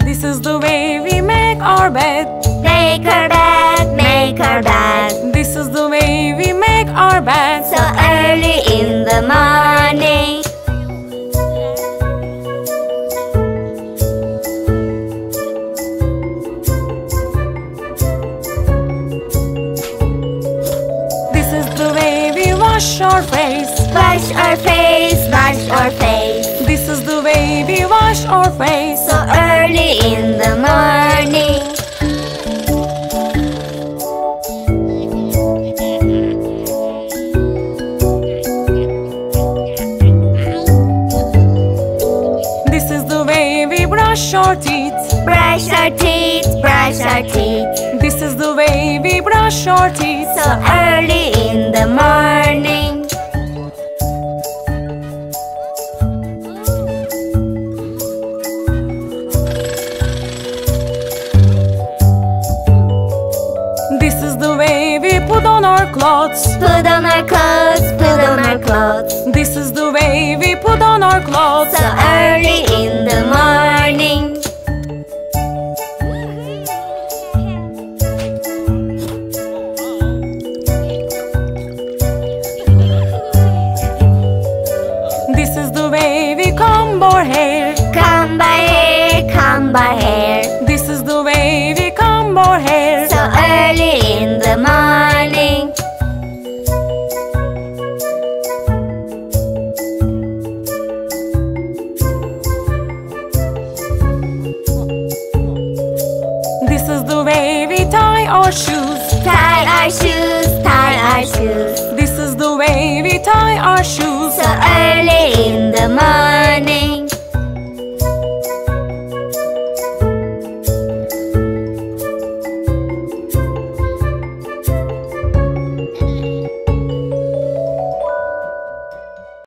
This is the way we make our bed. Make our bed, make our bed. This is the way we make our bed. So early in the morning. This is the way we wash our face. Wash our face, wash our face. This is the way we wash our face. So early in the morning. This is the way we brush our teeth. Brush our teeth, brush our teeth. This is the way we brush our teeth. So early in the morning. This is the way we put on our clothes. Put on our clothes, put on our clothes. This is the way we put on our clothes. So early in the morning. This is the way we comb our hair. Comb by hair, comb by hair. This is the way we comb our hair. So early in the morning. This is the way we tie our shoes. Tie our shoes, tie our shoes. This is the way we tie our shoes. So early in the morning.